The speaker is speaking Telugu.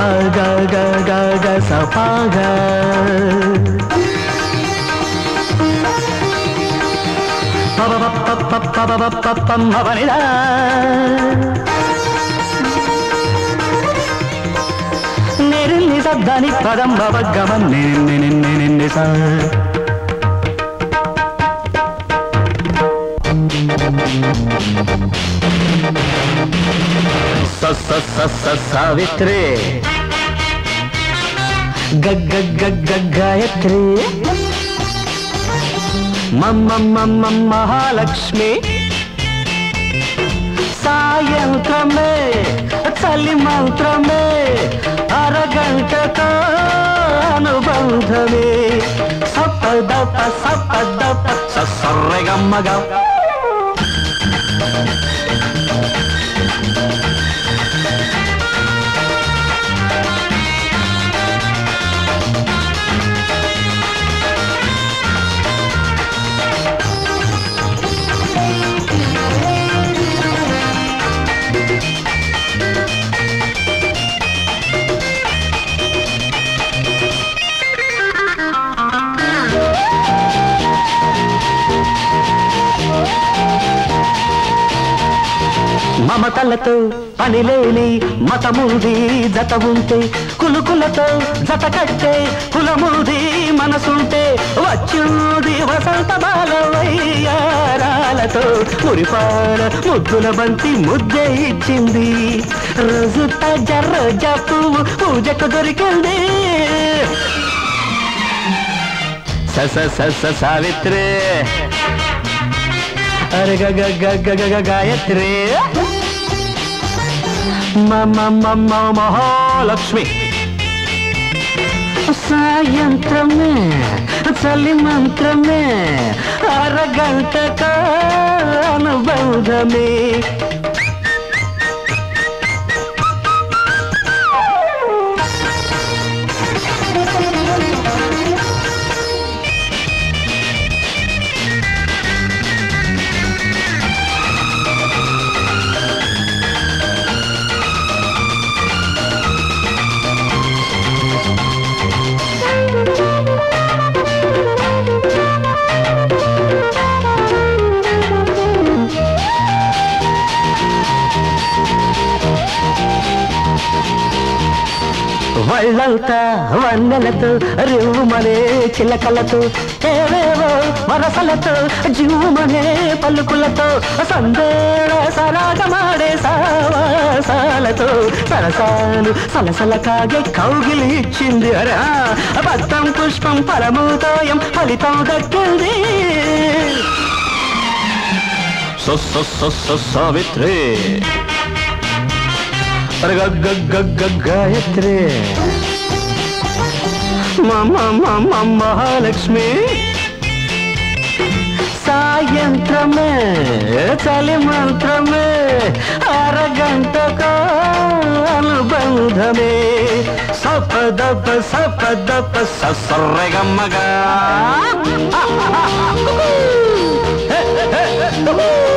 ga ga ga ga ga sa pa ga pa pa pa pa pa pa pa pa ma pa ni da nere ni sa da ni pa da ma pa ga ma ni ni ni ni ni sa Savitri Gayatri Mama Mahalakshmi Sayantrame Chali mantrame Aragantaka Anubandhame Sapadapa Sasarregamaga మమతలతో పనిలేని మతముది జత ఉంటే కులుకులతో జత కట్టే కులముది మనసుంటే వచ్చింది వసంత బాలవయ్యారాలతో మురిపాల ముద్దుల బంతి ముద్దే ఇచ్చింది రోజు రోజా పువ్వు పూజకు దొరికింది సావిత్రి అరే గాయత్రి మహాలక్ష్మి సాయంత్రమే చలి మంత్రమే అరగంట అనుబంధమే వళ్ళంతా వన్నెలతో రివ్వుమనే చిలకలతో ఏవేవో వరసలతో జీవమనే పలుకులతో సందేళ సరాగమాడే సావాసాలతో సరసాలు సలసల కాగే కౌగిలి ఇచ్చింది అరే పత్రం పుష్పం ఫలముతోయం ఫలితం దక్కింది సావిత్రి గాయత్రి మహాలక్ష్మి సాయంత్రమే చలి మంత్రమే అరగంటకు అనుబంధమే సపదప ససర్రెగమ్మగా